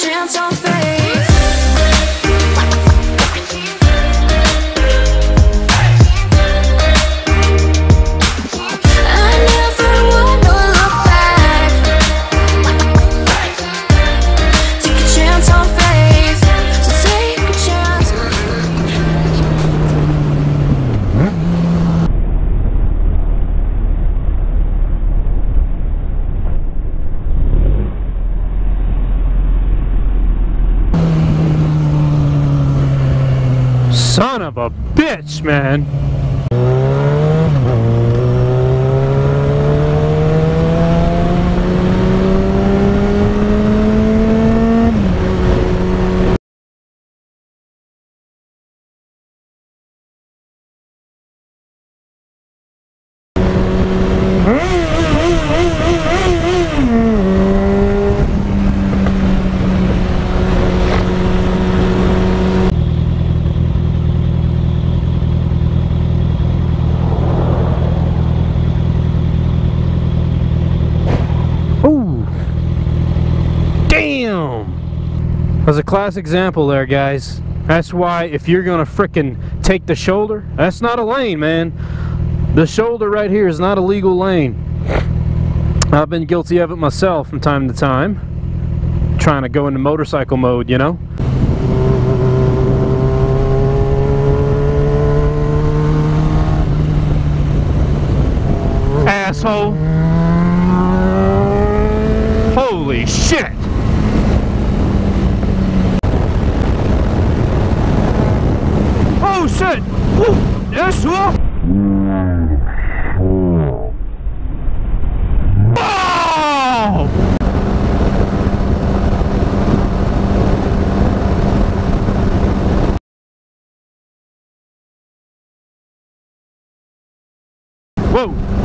chance on faith. I never wanna look back. Take a chance on faith, so take a chance. Son of a bitch, man. That's a class example there, guys. That's why if you're gonna frickin' take the shoulder, that's not a lane, man. The shoulder right here is not a legal lane. I've been guilty of it myself from time to time, trying to go into motorcycle mode, you know. Asshole. Holy shit. Oh shit! Woo. Yes, whoa! Oh! Whoa!